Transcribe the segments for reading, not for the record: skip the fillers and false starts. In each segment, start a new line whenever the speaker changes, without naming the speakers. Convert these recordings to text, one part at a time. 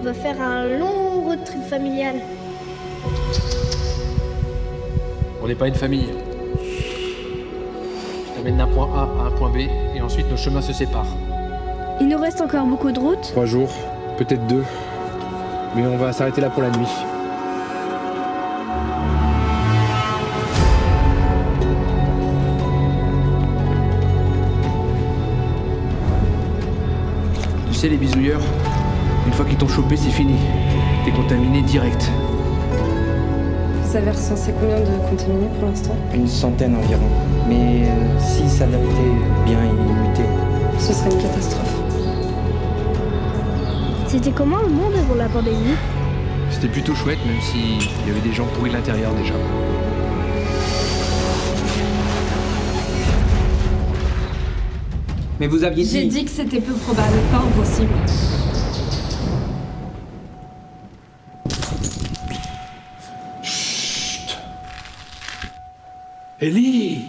va faire un long road trip familial.
On n'est pas une famille. Je t'amène d'un point A à un point B et ensuite nos chemins se séparent.
Il nous reste encore beaucoup de route.
3 jours, peut-être 2. Mais on va s'arrêter là pour la nuit.
Tu sais, les bisouilleurs, une fois qu'ils t'ont chopé, c'est fini. T'es contaminé direct.
Vous avez recensé combien de contaminés pour l'instant?
Une centaine environ. Mais s'ils s'adaptaient bien et mutaient,
Ce serait une catastrophe.
C'était comment le monde avant la pandémie?
C'était plutôt chouette, même s'il y avait des gens pourris de l'intérieur déjà.
Mais vous aviez dit...
J'ai dit que c'était peu probable, pas impossible.
Ellie!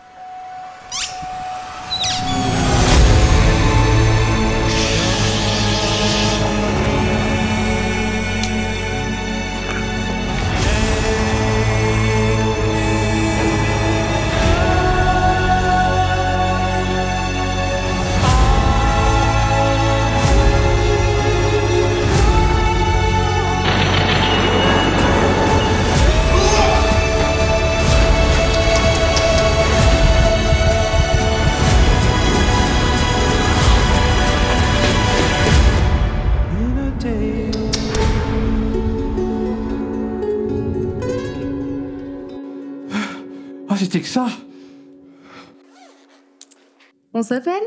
Ah, c'était que ça?
On s'appelle?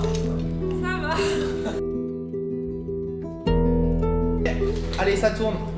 Allez, ça tourne.